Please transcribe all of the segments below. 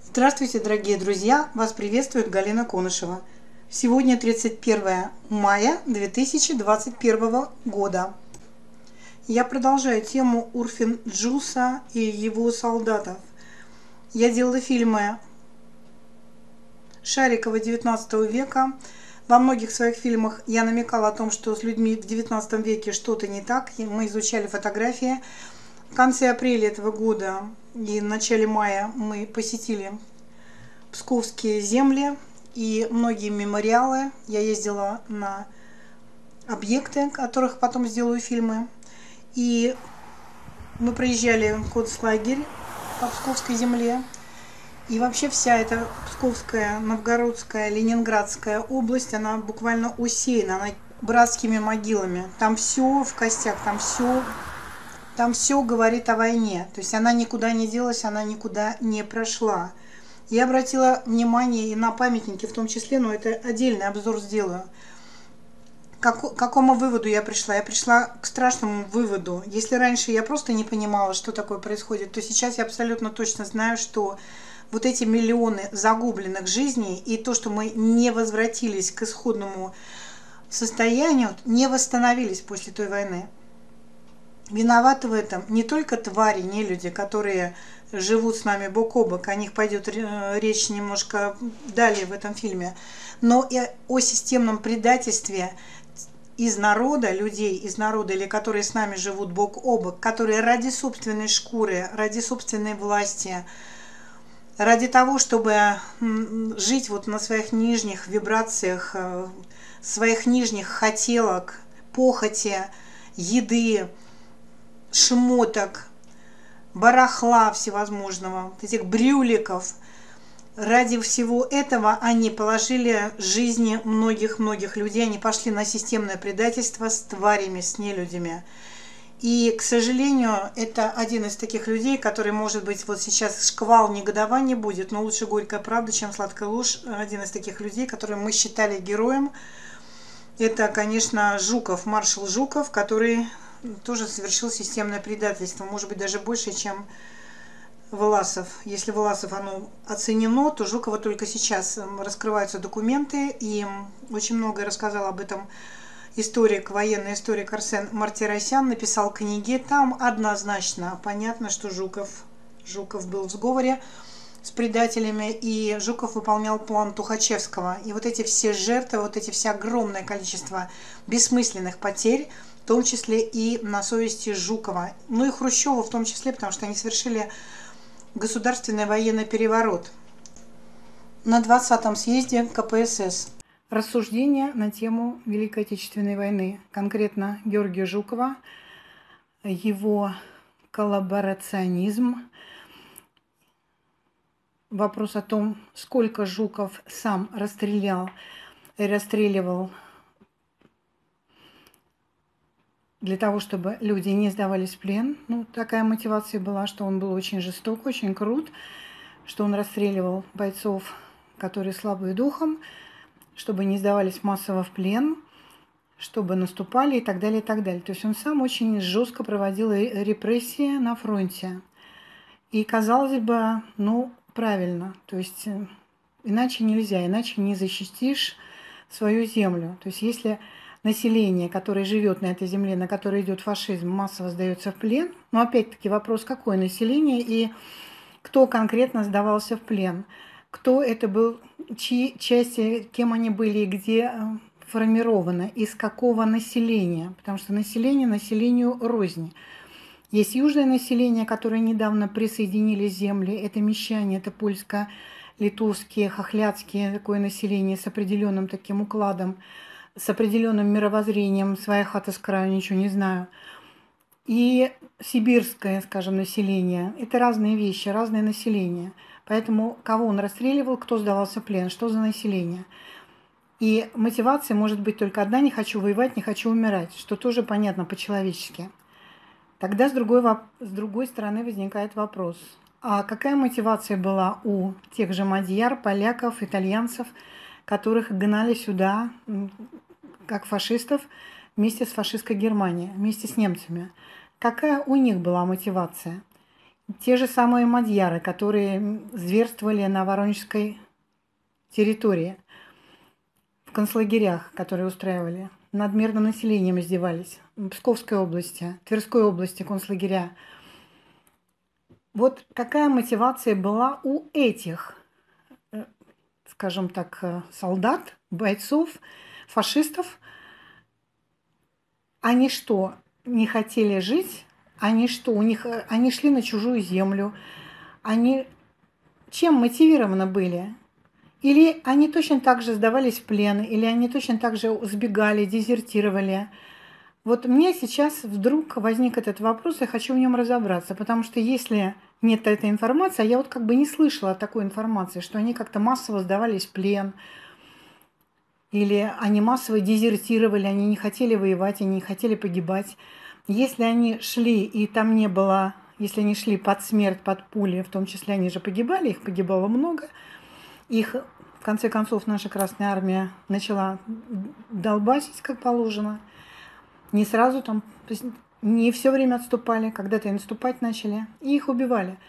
Здравствуйте, дорогие друзья! Вас приветствует Галина Конышева. Сегодня 31 мая 2021 года. Я продолжаю тему Урфин Джюса и его солдатов. Я делала фильмы Шарикова XIX века. Во многих своих фильмах я намекала о том, что с людьми в XIX веке что-то не так. Мы изучали фотографии. В конце апреля этого года и в начале мая мы посетили Псковские земли и многие мемориалы. Я ездила на объекты, о которых потом сделаю фильмы. И мы проезжали концлагерь по Псковской земле. И вообще вся эта Псковская, Новгородская, Ленинградская область, она буквально усеяна, она братскими могилами. Там все в костях, там все говорит о войне. То есть она никуда не делась, она никуда не прошла. Я обратила внимание и на памятники в том числе, но это отдельный обзор сделаю. К какому выводу я пришла? Я пришла к страшному выводу. Если раньше я просто не понимала, что такое происходит, то сейчас я абсолютно точно знаю, что вот эти миллионы загубленных жизней и то, что мы не возвратились к исходному состоянию, не восстановились после той войны. Виноваты в этом не только твари, нелюди, которые живут с нами бок о бок, о них пойдет речь немножко далее в этом фильме, но и о системном предательстве из народа, людей из народа, или которые с нами живут бок о бок, которые ради собственной шкуры, ради собственной власти, ради того, чтобы жить вот на своих нижних вибрациях, своих нижних хотелок, похоти, еды, шмоток, барахла всевозможного, этих брюликов. Ради всего этого они положили жизни многих-многих людей, они пошли на системное предательство с тварями, с нелюдями. И, к сожалению, это один из таких людей, который, может быть, вот сейчас шквал негодования будет, но лучше горькая правда, чем сладкая ложь. Один из таких людей, которые мы считали героем, это, конечно, Жуков, маршал Жуков, который тоже совершил системное предательство, может быть, даже больше, чем Власов. Если Власов оно оценено, то Жукова только сейчас раскрываются документы, и очень многое рассказал об этом историк, военный историк Арсен Мартиросян, написал книги. Там однозначно понятно, что Жуков был в сговоре с предателями, и Жуков выполнял план Тухачевского. И вот эти все жертвы, вот эти все огромное количество бессмысленных потерь, в том числе и на совести Жукова, ну и Хрущева в том числе, потому что они совершили государственный военный переворот на 20-м съезде КПСС. Рассуждения на тему Великой Отечественной войны, конкретно Георгия Жукова, его коллаборационизм, вопрос о том, сколько Жуков сам расстрелял и расстреливал для того, чтобы люди не сдавались в плен. Ну, такая мотивация была, что он был очень жесток, очень крут, что он расстреливал бойцов, которые слабые духом, чтобы не сдавались массово в плен, чтобы наступали и так далее, и так далее. То есть он сам очень жестко проводил репрессии на фронте. И, казалось бы, ну, правильно. То есть иначе нельзя, иначе не защитишь свою землю. То есть если население, которое живет на этой земле, на которой идет фашизм, массово сдается в плен. Но опять-таки вопрос, какое население и кто конкретно сдавался в плен, кто это был, чьи части, кем они были и где формированы, из какого населения, потому что население населению рознь. Есть южное население, которое недавно присоединили земли, это мещане, это польско-литовские, хохлядские, такое население с определенным таким укладом, с определенным мировоззрением, своя хата с краю, ничего не знаю. И сибирское, скажем, население. Это разные вещи, разное население. Поэтому кого он расстреливал, кто сдавался в плен, что за население. И мотивация может быть только одна: не хочу воевать, не хочу умирать, что тоже понятно по-человечески. Тогда с другой стороны возникает вопрос, а какая мотивация была у тех же мадьяр, поляков, итальянцев, которых гнали сюда как фашистов вместе с фашистской Германией, вместе с немцами? Какая у них была мотивация? те же самые мадьяры, которые зверствовали на Воронежской территории, в концлагерях, которые устраивали, над мирным населением издевались. В Псковской области, Тверской области концлагеря. Вот какая мотивация была у этих, скажем так, солдат, бойцов, фашистов? Они что, не хотели жить? Они что, они шли на чужую землю? Они чем мотивированы были? Или они точно так же сдавались в плен, или они точно так же сбегали, дезертировали? Вот мне сейчас вдруг возник этот вопрос, я хочу в нем разобраться, потому что если нет этой информации, а я вот как бы не слышала такой информации, что они как-то массово сдавались в плен, или они массово дезертировали, они не хотели воевать, они не хотели погибать. Если они шли, и там не было, если они шли под смерть, под пули, в том числе они же погибали, их погибало много, их, в конце концов, наша Красная Армия начала долбасить, как положено. Не сразу там, то есть не все время отступали, когда-то и наступать начали, и их убивали.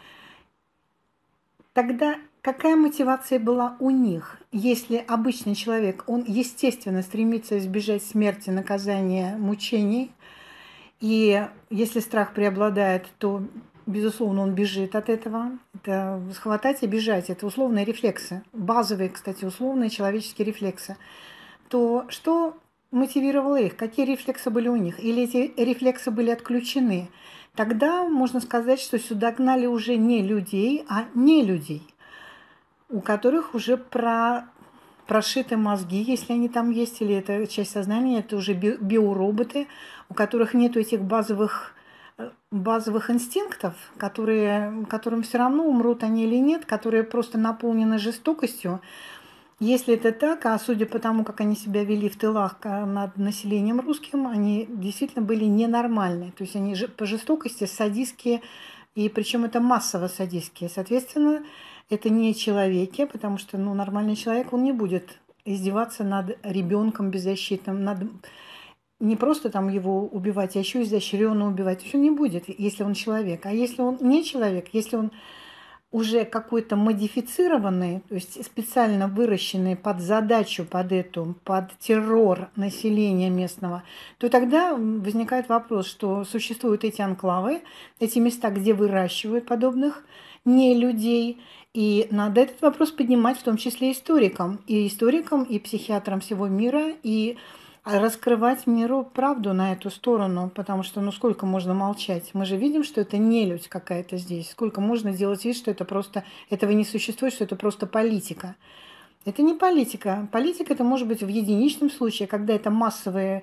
Тогда какая мотивация была у них, если обычный человек, он естественно стремится избежать смерти, наказания, мучений, и если страх преобладает, то, безусловно, он бежит от этого. Это схватать и бежать, это условные рефлексы, базовые, кстати, условные человеческие рефлексы. То что мотивировало их? Какие рефлексы были у них? Или эти рефлексы были отключены? Тогда можно сказать, что сюда гнали уже не людей, а не людей, у которых уже прошиты мозги, если они там есть, или это часть сознания, это уже биороботы, у которых нет этих базовых инстинктов, которым все равно умрут они или нет, которые просто наполнены жестокостью. Если это так, а судя по тому, как они себя вели в тылах над населением русским, они действительно были ненормальные. То есть они по жестокости садистские, и причем это массово садистские. Соответственно, это не человеки, потому что нормальный человек, он не будет издеваться над ребенком беззащитным, не просто там его убивать, а еще изощренно убивать. Он не будет, если он человек. А если он не человек, если он уже какой-то модифицированный, то есть специально выращенный под задачу, под террор населения местного, то тогда возникает вопрос, что существуют эти анклавы, эти места, где выращивают подобных не людей, и надо этот вопрос поднимать в том числе историкам, и психиатрам всего мира, и раскрывать миру правду на эту сторону, потому что, сколько можно молчать? Мы же видим, что это нелюдь какая-то здесь. Сколько можно делать вид, что это просто, этого не существует, что это просто политика. Это не политика. Политика это может быть в единичном случае, когда это массовые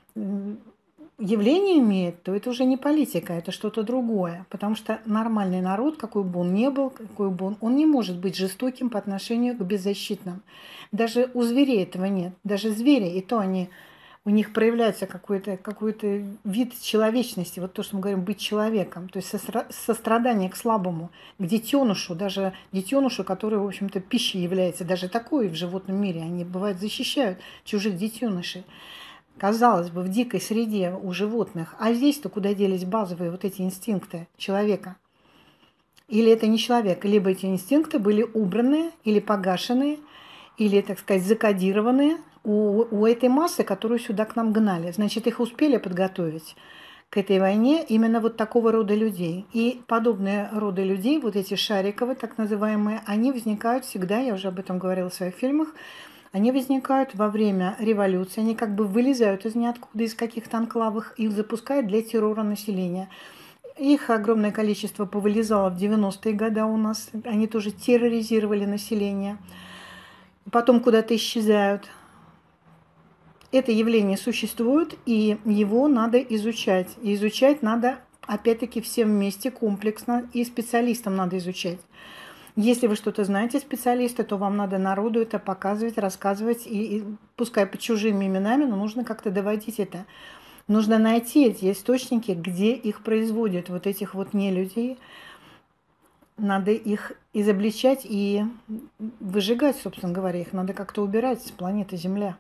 явление имеет, то это уже не политика, это что-то другое. Потому что нормальный народ, какой бы он ни был, он не может быть жестоким по отношению к беззащитным. Даже у зверей этого нет. Даже звери, и то у них проявляется какой-то вид человечности, вот то, что мы говорим, быть человеком, то есть сострадание к слабому, к детенышу, даже детенышу, который, в общем-то, пищей является, даже такое в животном мире, они, бывает, защищают чужих детенышей. Казалось бы, в дикой среде у животных, а здесь-то куда делись базовые вот эти инстинкты человека? Или это не человек, либо эти инстинкты были убраны или погашены, или, так сказать, закодированы у этой массы, которую сюда к нам гнали. Значит, их успели подготовить к этой войне именно вот такого рода людей. И подобные роды людей, вот эти шариковые, так называемые, они возникают всегда, я уже об этом говорила в своих фильмах, они возникают во время революции, они как бы вылезают из ниоткуда, из каких-то анклавов, их запускают для террора населения. Их огромное количество повылезало в 90-е годы у нас, они тоже терроризировали население, потом куда-то исчезают. Это явление существует, и его надо изучать. И изучать надо, опять-таки, всем вместе, комплексно, и специалистам надо изучать. Если вы что-то знаете, специалисты, то вам надо народу это показывать, рассказывать, и пускай под чужими именами, но нужно как-то доводить это. Нужно найти эти источники, где их производят, вот этих вот нелюдей. Надо их изобличать и выжигать, собственно говоря. Их надо как-то убирать с планеты Земля.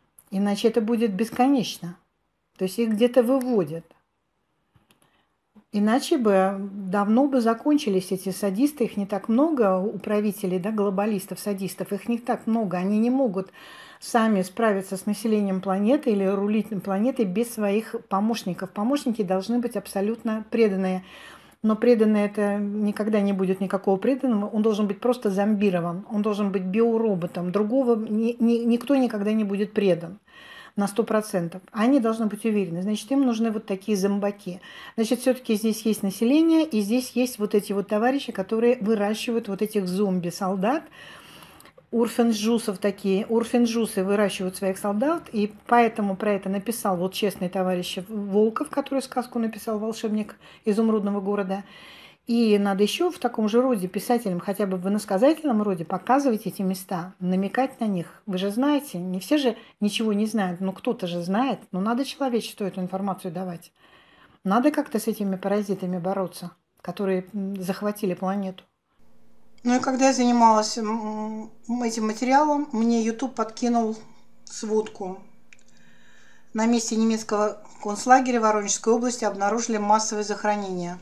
Иначе это будет бесконечно. То есть их где-то выводят. Иначе бы давно бы закончились эти садисты, их не так много, у правителей, да, глобалистов, садистов, их не так много, они не могут сами справиться с населением планеты или рулить планетой без своих помощников. Помощники должны быть абсолютно преданные, но преданный это никогда не будет никакого преданного, он должен быть просто зомбирован, он должен быть биороботом, другого никто никогда не будет предан на 100%. Они должны быть уверены. Значит, им нужны вот такие зомбаки. Значит, все-таки здесь есть население, и здесь есть вот эти вот товарищи, которые выращивают вот этих зомби-солдат, урфенджусов такие. Урфенджусы выращивают своих солдат, и поэтому про это написал вот честный товарищ Волков, который сказку написал «Волшебник изумрудного города». И надо еще в таком же роде писателям, хотя бы в иносказательном роде, показывать эти места, намекать на них. Вы же знаете, не все же ничего не знают, но кто-то же знает, но надо человечеству эту информацию давать. Надо как-то с этими паразитами бороться, которые захватили планету. Ну и когда я занималась этим материалом, мне YouTube подкинул сводку. На месте немецкого концлагеря в Воронежской области обнаружили массовое захоронение.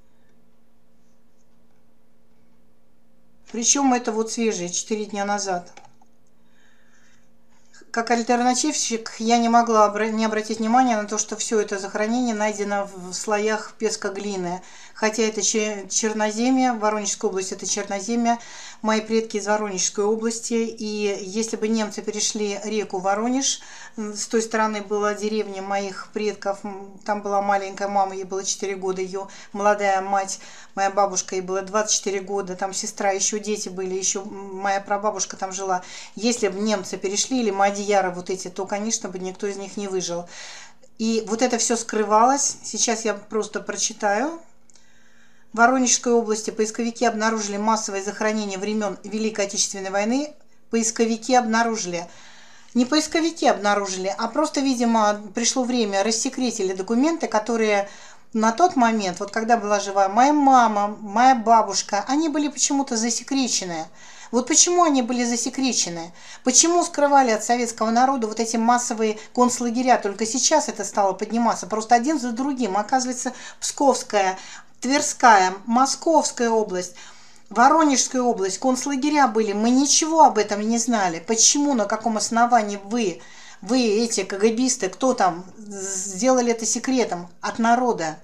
Причем это вот свежее, 4 дня назад. Как альтернативщик я не могла не обратить внимания на то, что все это захоронение найдено в слоях песка-глины. Хотя это Черноземье, Воронежская область это Черноземье, мои предки из Воронежской области. И если бы немцы перешли реку Воронеж, с той стороны была деревня моих предков, там была маленькая мама, ей было 4 года, ее молодая мать, моя бабушка, ей было 24 года, там сестра, еще дети были, еще моя прабабушка там жила. Если бы немцы перешли, или мадьяры вот эти, то, конечно, бы никто из них не выжил. И вот это все скрывалось. Сейчас я просто прочитаю. В Воронежской области поисковики обнаружили массовое захоронение времен Великой Отечественной войны. Поисковики обнаружили. Не поисковики обнаружили, а просто, видимо, пришло время, рассекретили документы, которые на тот момент, вот когда была жива моя мама, моя бабушка, они были почему-то засекречены. Вот почему они были засекречены? Почему скрывали от советского народа вот эти массовые концлагеря? Только сейчас это стало подниматься. Просто один за другим. Оказывается, Псковская, Тверская, Московская область, Воронежская область, концлагеря были. Мы ничего об этом не знали. Почему, на каком основании вы эти КГБисты, кто там, сделали это секретом от народа?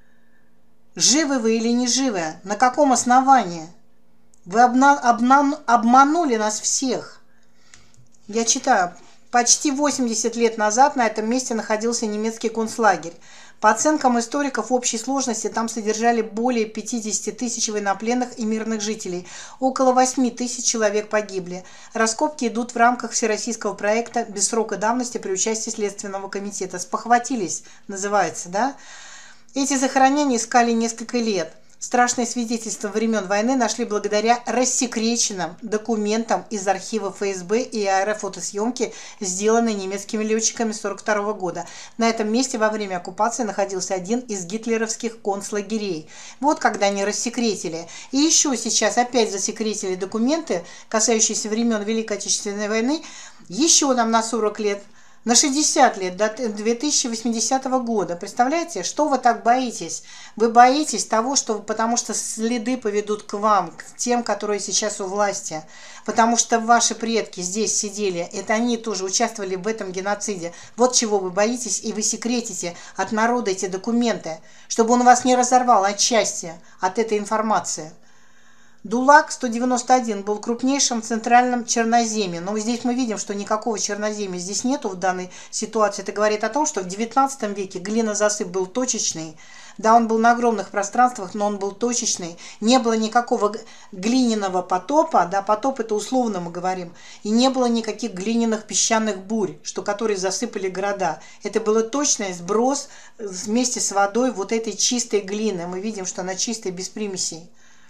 Живы вы или не живы? На каком основании? Вы обманули нас всех. Я читаю. Почти 80 лет назад на этом месте находился немецкий концлагерь. По оценкам историков, в общей сложности там содержали более 50 тысяч военнопленных и мирных жителей. Около 8 тысяч человек погибли. Раскопки идут в рамках всероссийского проекта без срока давности при участии Следственного комитета. «Спохватились» называется, да? Эти захоронения искали несколько лет. Страшные свидетельства времен войны нашли благодаря рассекреченным документам из архива ФСБ и аэрофотосъемки, сделанной немецкими летчиками 1942 года. На этом месте во время оккупации находился один из гитлеровских концлагерей. Вот когда они рассекретили. И еще сейчас опять засекретили документы, касающиеся времен Великой Отечественной войны, еще нам на 40 лет. На 60 лет, до 2080 года. Представляете, что вы так боитесь? Вы боитесь того, что потому что следы поведут к вам, к тем, которые сейчас у власти. Потому что ваши предки здесь сидели, это они тоже участвовали в этом геноциде. Вот чего вы боитесь, и вы секретите от народа эти документы, чтобы он вас не разорвал отчасти от этой информации. ДУЛАК-191 был крупнейшим в центральном Черноземье. Но здесь мы видим, что никакого Черноземья здесь нету в данной ситуации. Это говорит о том, что в 19 веке глинозасып был точечный. Да, он был на огромных пространствах, но он был точечный. Не было никакого глиняного потопа. Да, потоп это условно мы говорим. И не было никаких глиняных песчаных бурь, которые засыпали города. Это было точный сброс вместе с водой вот этой чистой глины. Мы видим, что она чистая, без примесей.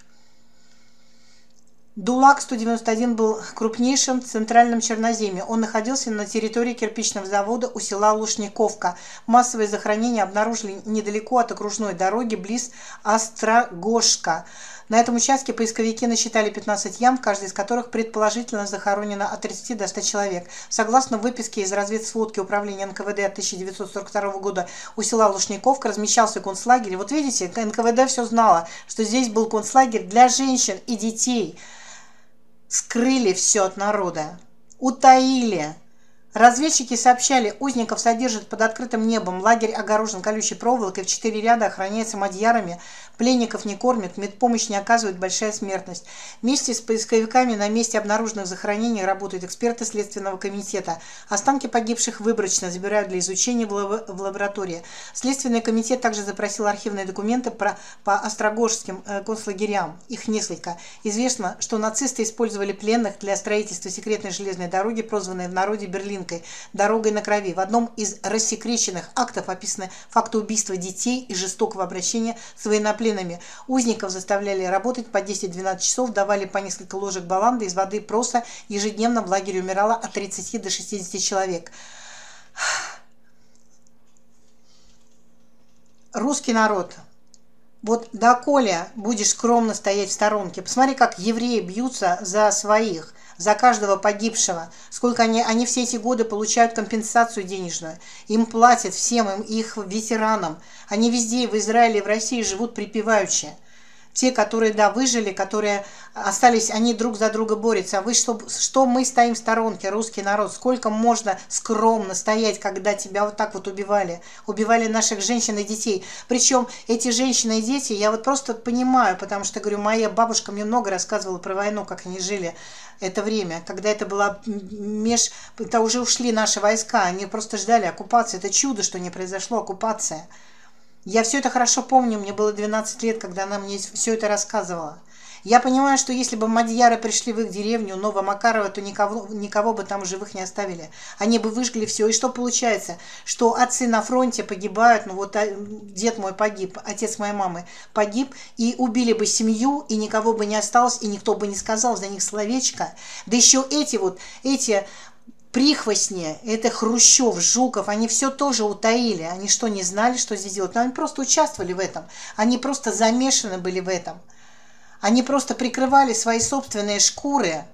ДУЛАК-191 был крупнейшим в центральном Черноземье. Он находился на территории кирпичного завода у села Лушниковка. Массовые захоронения обнаружили недалеко от окружной дороги, близ Острогожска. На этом участке поисковики насчитали 15 ям, в каждой из которых предположительно захоронено от 30 до 100 человек. Согласно выписке из разведсводки Управления НКВД от 1942 года, у села Лушниковка размещался концлагерь. Вот видите, НКВД все знало, что здесь был концлагерь для женщин и детей. Скрыли все от народа, утаили. Разведчики сообщали, узников содержат под открытым небом, лагерь огорожен колючей проволокой, в 4 ряда охраняется мадьярами, пленников не кормят, медпомощь не оказывает, большая смертность. Вместе с поисковиками на месте обнаруженных захоронений работают эксперты Следственного комитета. Останки погибших выборочно забирают для изучения в лаборатории. Следственный комитет также запросил архивные документы по острогожским концлагерям. Их несколько. Известно, что нацисты использовали пленных для строительства секретной железной дороги, прозванной в народе Берлинкой, дорогой на крови. В одном из рассекреченных актов описаны факты убийства детей и жестокого обращения с военнопленными. Узников заставляли работать по 10-12 часов, давали по несколько ложек баланды из воды проса. Ежедневно в лагере умирало от 30 до 60 человек. Русский народ. Вот доколе будешь скромно стоять в сторонке? Посмотри, как евреи бьются за своих, за каждого погибшего. Сколько они все эти годы получают компенсацию денежную. Им платят всем, их ветеранам. Они везде, в Израиле и в России, живут припеваючи. Те, которые, да, выжили, которые остались, они друг за друга борются. А вы что мы стоим в сторонке, русский народ? Сколько можно скромно стоять, когда тебя вот так вот убивали? Убивали наших женщин и детей. Причем эти женщины и дети, я вот просто понимаю, потому что, говорю, моя бабушка мне много рассказывала про войну, как они жили это время, когда это была это уже ушли наши войска, они просто ждали оккупации. Это чудо, что не произошло оккупация. Я все это хорошо помню, мне было 12 лет, когда она мне все это рассказывала. Я понимаю, что если бы мадьяры пришли в их деревню Новомакарово, то никого бы там живых не оставили. Они бы выжгли все. И что получается? Что отцы на фронте погибают, ну вот дед мой погиб, отец моей мамы погиб, и убили бы семью, и никого бы не осталось, и никто бы не сказал за них словечко. Да еще эти прихвостни, это Хрущев, Жуков, они все тоже утаили. Они что, не знали, что здесь делать? Но они просто участвовали в этом. Они просто замешаны были в этом. Они просто прикрывали свои собственные шкуры.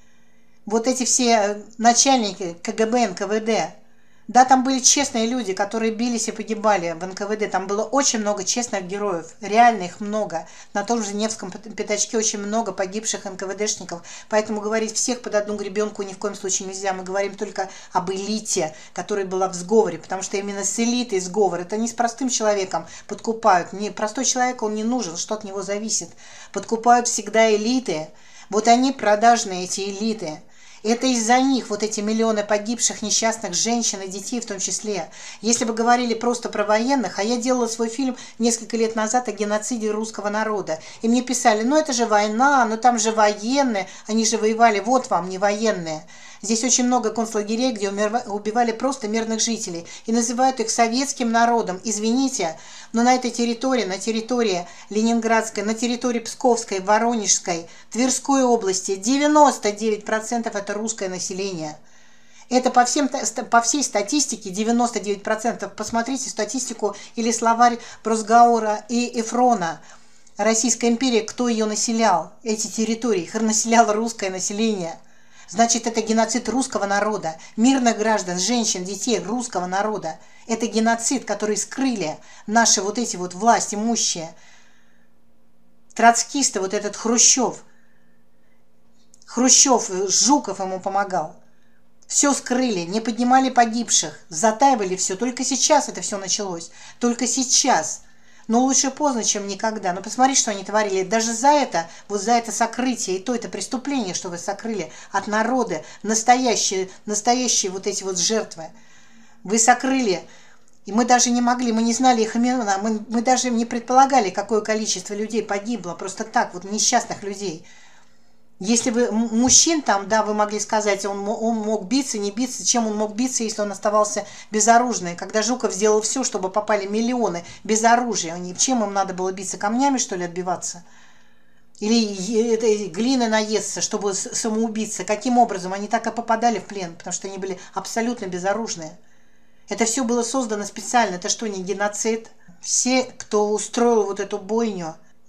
Вот эти все начальники КГБ, НКВД. Да, там были честные люди, которые бились и погибали в НКВД. Там было очень много честных героев. Реально их много. На том же Невском пятачке очень много погибших НКВДшников. Поэтому говорить всех под одну гребенку ни в коем случае нельзя. Мы говорим только об элите, которая была в сговоре. Потому что именно с элитой сговор. Это не с простым человеком подкупают. Простой человек, он не нужен, что от него зависит. Подкупают всегда элиты. Вот они продажные, эти элиты. Это из-за них вот эти миллионы погибших несчастных женщин и детей в том числе. Если бы говорили просто про военных, а я делала свой фильм несколько лет назад о геноциде русского народа, и мне писали, ну это же война, ну там же военные, они же воевали, вот вам не военные. Здесь очень много концлагерей, где убивали просто мирных жителей и называют их советским народом. Извините, но на этой территории, на территории Ленинградской, на территории Псковской, Воронежской, Тверской области 99% это русское население. Это по всей статистике 99%. Посмотрите статистику или словарь Бросгауэра и Эфрона. Российская империя, кто ее населял? Эти территории, их населяло русское население. Значит, это геноцид русского народа, мирных граждан, женщин, детей русского народа. Это геноцид, который скрыли наши вот эти вот власть имущие. Троцкисты, вот этот Хрущев, Жуков ему помогал. Все скрыли, не поднимали погибших, затаивали все. Только сейчас это все началось. Только сейчас. Но лучше поздно, чем никогда. Но посмотри, что они творили. Даже за это, вот за это сокрытие, и то это преступление, что вы сокрыли от народа, настоящие вот эти вот жертвы. Вы сокрыли, и мы даже не могли, мы не знали их имена, мы даже не предполагали, какое количество людей погибло, просто так, вот несчастных людей. Если бы мужчин там, да, вы могли сказать, он мог биться, не биться, чем он мог биться, если он оставался безоружный. Когда Жуков сделал все, чтобы попали миллионы без оружия, чем им надо было биться, камнями, что ли, отбиваться? Или глины наесться, чтобы самоубиться? Каким образом? Они так и попадали в плен, потому что они были абсолютно безоружные. Это все было создано специально. Это что, не геноцид? Все, кто устроил вот эту бойню,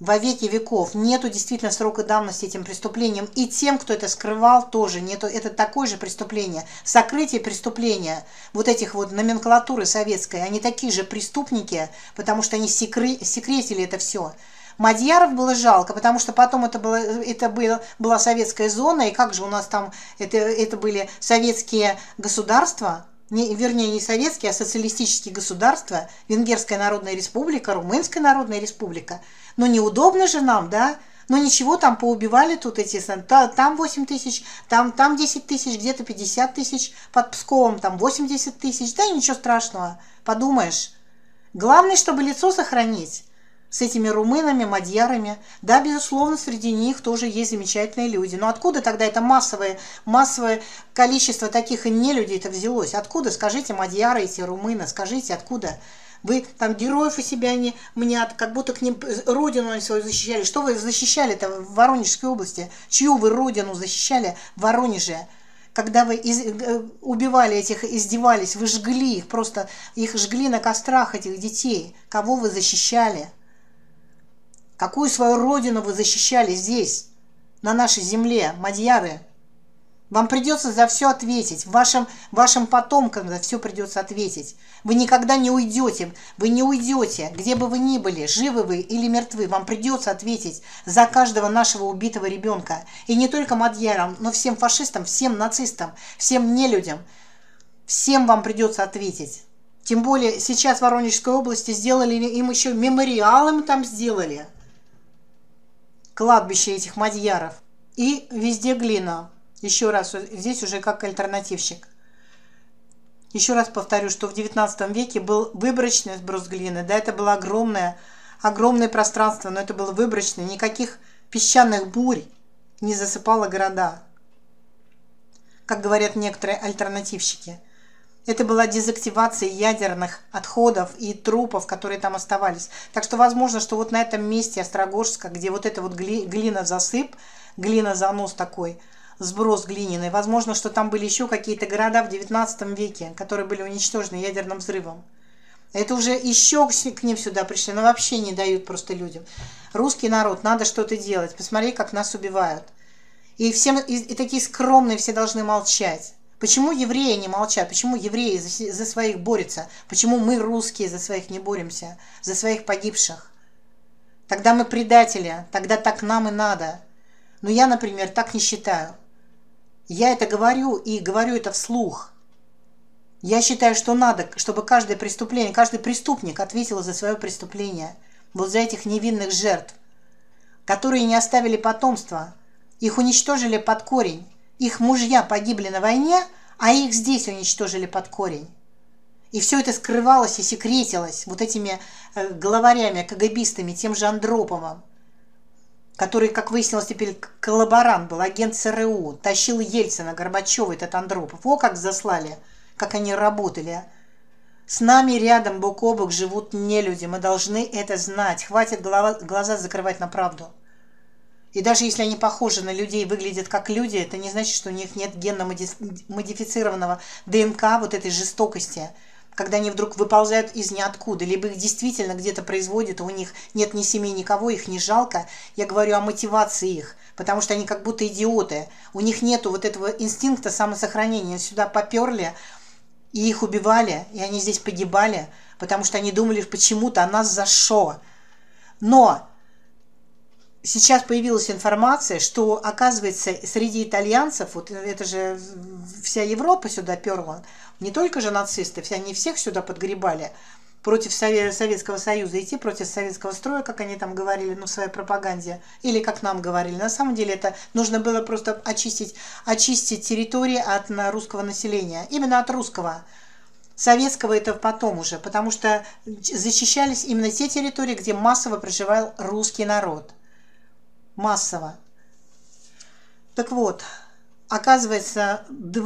во веки веков. Нету действительно срока давности этим преступлениям. И тем, кто это скрывал, тоже нету. Это такое же преступление. Сокрытие преступления вот этих вот номенклатуры советской, они такие же преступники, потому что они секретили это все. Мадьяров было жалко, потому что потом была советская зона, и как же у нас там, это были советские государства, вернее, не советские, а социалистические государства, Венгерская Народная Республика, Румынская Народная Республика. Но неудобно же нам, да? Ну ничего, там поубивали тут там 8 тысяч, там 10 тысяч, где-то 50 тысяч, под Псковом там 80 тысяч, да и ничего страшного, подумаешь. Главное, чтобы лицо сохранить. С этими румынами, мадьярами. Да, безусловно, среди них тоже есть замечательные люди. Но откуда тогда это массовое количество таких нелюдей-то взялось? Откуда, скажите, мадьяры, эти румыны, скажите, откуда? Вы там героев у себя не мнят, как будто к ним родину свою защищали. Что вы защищали-то в Воронежской области? Чью вы родину защищали в Воронеже? Когда вы убивали этих, издевались, вы жгли их, просто их жгли на кострах, этих детей. Кого вы защищали? Какую свою родину вы защищали здесь, на нашей земле, мадьяры? Вам придется за все ответить, вашим потомкам за все придется ответить. Вы никогда не уйдете, где бы вы ни были, живы вы или мертвы, вам придется ответить за каждого нашего убитого ребенка. И не только мадьярам, но всем фашистам, всем нацистам, всем нелюдям, всем вам придется ответить. Тем более сейчас в Воронежской области сделали им еще мемориал, им там сделали. Кладбище этих мадьяров. И везде глина. Еще раз, здесь уже как альтернативщик. Еще раз повторю, что в 19 веке был выборочный сброс глины. Да, это было огромное пространство, но это было выборочное. Никаких песчаных бурь не засыпало города. Как говорят некоторые альтернативщики. Это была дезактивация ядерных отходов и трупов, которые там оставались. Так что возможно, что вот на этом месте Острогожска, где вот это вот глина-засып, глина-занос такой, сброс глиняный, возможно, что там были еще какие-то города в 19 веке, которые были уничтожены ядерным взрывом. Это уже еще к ним сюда пришли, но вообще не дают просто людям. Русский народ, надо что-то делать. Посмотри, как нас убивают. И такие скромные все должны молчать. Почему евреи не молчат? Почему евреи за своих борются? Почему мы, русские, за своих не боремся? За своих погибших? Тогда мы предатели, тогда так нам и надо. Но я, например, так не считаю. Я это говорю и говорю это вслух. Я считаю, что надо, чтобы каждое преступление, каждый преступник ответил за свое преступление. Вот за этих невинных жертв, которые не оставили потомства. Их уничтожили под корень. Их мужья погибли на войне, а их здесь уничтожили под корень. И все это скрывалось и секретилось вот этими главарями, КГБистами, тем же Андроповым, который, как выяснилось теперь, коллаборант был, агент ЦРУ, тащил Ельцина, Горбачева, этот Андропов. О, как заслали, как они работали. С нами рядом, бок о бок, живут нелюди. Мы должны это знать. Хватит глаза закрывать на правду. И даже если они похожи на людей, выглядят как люди, это не значит, что у них нет генно-модифицированного ДНК вот этой жестокости, когда они вдруг выползают из ниоткуда, либо их действительно где-то производят, у них нет ни семьи, никого, их не жалко. Я говорю о мотивации их, потому что они как будто идиоты. У них нету вот этого инстинкта самосохранения. Сюда поперли, и их убивали, и они здесь погибали, потому что они думали почему-то о нас за шо. Но сейчас появилась информация, что, оказывается, среди итальянцев, вот это же вся Европа сюда перла, не только же нацисты, они всех сюда подгребали против Советского Союза, идти против советского строя, как они там говорили, в своей пропаганде, или как нам говорили. На самом деле это нужно было просто очистить территории от русского населения, именно от русского. Советского это потом уже, потому что защищались именно те территории, где массово проживал русский народ. Массово. Так вот, оказывается,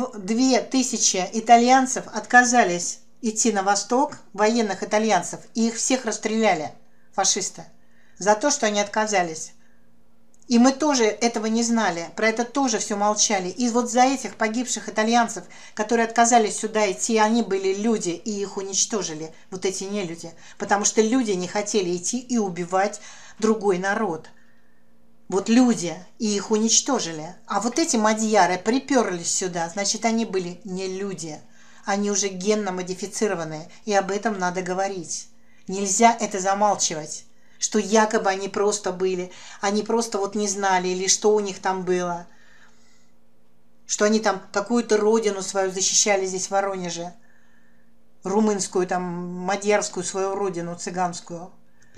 2000 итальянцев отказались идти на восток, военных итальянцев, и их всех расстреляли, фашисты, за то, что они отказались. И мы тоже этого не знали, про это тоже все молчали. И вот за этих погибших итальянцев, которые отказались сюда идти, они были люди, и их уничтожили, вот эти нелюди. Потому что люди не хотели идти и убивать другой народ. Вот люди, и их уничтожили. А вот эти мадьяры приперлись сюда, значит, они были не люди. Они уже генно модифицированные, и об этом надо говорить. Нельзя это замалчивать, что якобы они просто были, они просто вот не знали, или что у них там было, что они там какую-то родину свою защищали здесь в Воронеже, румынскую, там, мадьярскую свою родину, цыганскую.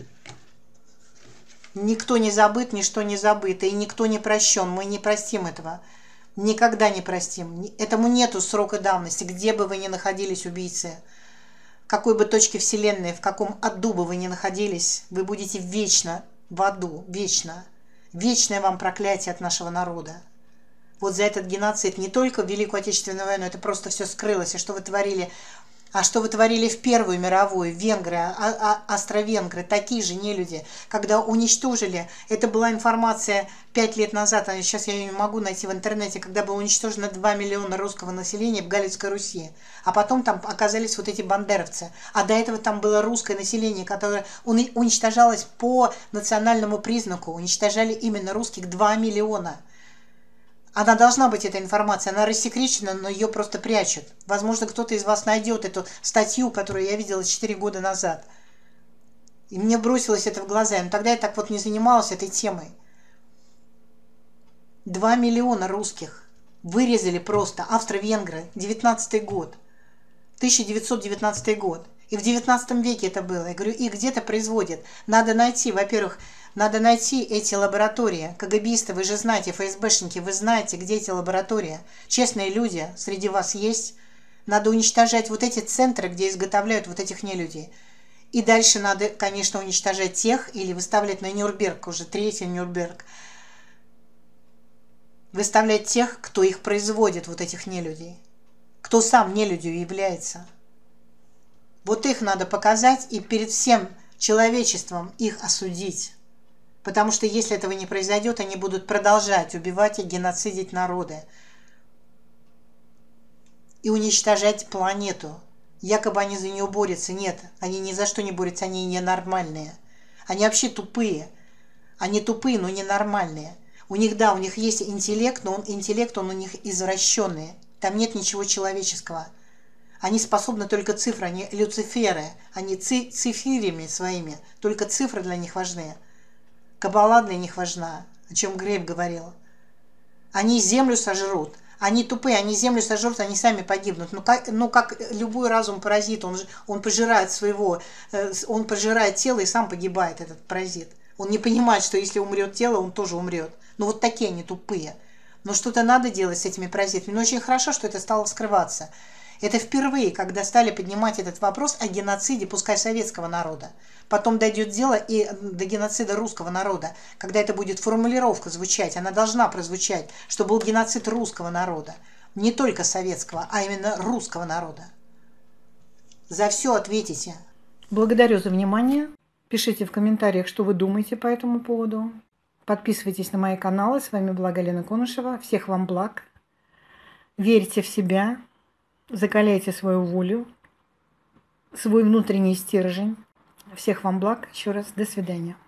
Никто не забыт, ничто не забыто, и никто не прощен, мы не простим этого. Никогда не простим. Этому нету срока давности, где бы вы ни находились, убийцы. В какой бы точке вселенной, в каком аду бы вы ни находились, вы будете вечно в аду, вечно. Вечное вам проклятие от нашего народа. Вот за этот геноцид не только в Великую Отечественную войну, это просто все скрылось. И что вы творили? А что вы творили в Первую мировую? Венгры, австро-венгры, такие же нелюди, когда уничтожили, это была информация 5 лет назад, а сейчас я ее не могу найти в интернете, когда было уничтожено 2 миллиона русского населения в Галицкой Руси, а потом там оказались вот эти бандеровцы, а до этого там было русское население, которое уничтожалось по национальному признаку, уничтожали именно русских 2 миллиона. Она должна быть, эта информация, она рассекречена, но ее просто прячут. Возможно, кто-то из вас найдет эту статью, которую я видела 4 года назад. И мне бросилось это в глаза, но тогда я так вот не занималась этой темой. 2 миллиона русских вырезали просто австро-венгры, 19 год, 1919 год. И в 19 веке это было. Я говорю, их где-то производят. Надо найти, во-первых, надо найти эти лаборатории. КГБисты, вы же знаете, ФСБшники, вы знаете, где эти лаборатории. Честные люди среди вас есть. Надо уничтожать вот эти центры, где изготовляют вот этих нелюдей. И дальше надо, конечно, уничтожать тех или выставлять на Нюрнберг, уже третий Нюрнберг. Выставлять тех, кто их производит, вот этих нелюдей. Кто сам нелюдью является. Вот их надо показать и перед всем человечеством их осудить. Потому что если этого не произойдет, они будут продолжать убивать и геноцидить народы. И уничтожать планету. Якобы они за нее борются. Нет, они ни за что не борются, они ненормальные. Они вообще тупые. Они тупые, но ненормальные. У них, да, у них есть интеллект, но интеллект он у них извращенный. Там нет ничего человеческого. Они способны только цифры, они люциферы, они цифирями своими, только цифры для них важны. Каббала для них важна, о чем Грейв говорил. Они землю сожрут, они тупые, они землю сожрут, они сами погибнут. Ну как любой разум-паразит, он пожирает он пожирает тело и сам погибает, этот паразит. Он не понимает, что если умрет тело, он тоже умрет. Но вот такие они тупые. Но что-то надо делать с этими паразитами. Но очень хорошо, что это стало скрываться. Это впервые, когда стали поднимать этот вопрос о геноциде, пускай советского народа. Потом дойдет дело и до геноцида русского народа. Когда это будет формулировка звучать, она должна прозвучать, что был геноцид русского народа. Не только советского, а именно русского народа. За все ответите. Благодарю за внимание. Пишите в комментариях, что вы думаете по этому поводу. Подписывайтесь на мои каналы. С вами была Галина Конышева. Всех вам благ. Верьте в себя. Закаляйте свою волю, свой внутренний стержень. Всех вам благ. Еще раз до свидания.